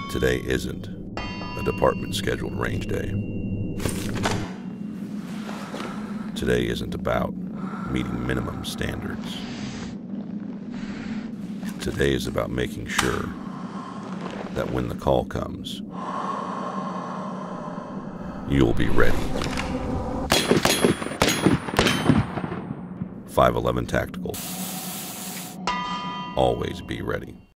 Today isn't a department scheduled range day. Today isn't about meeting minimum standards. Today is about making sure that when the call comes, you'll be ready. 511 Tactical. Always be ready.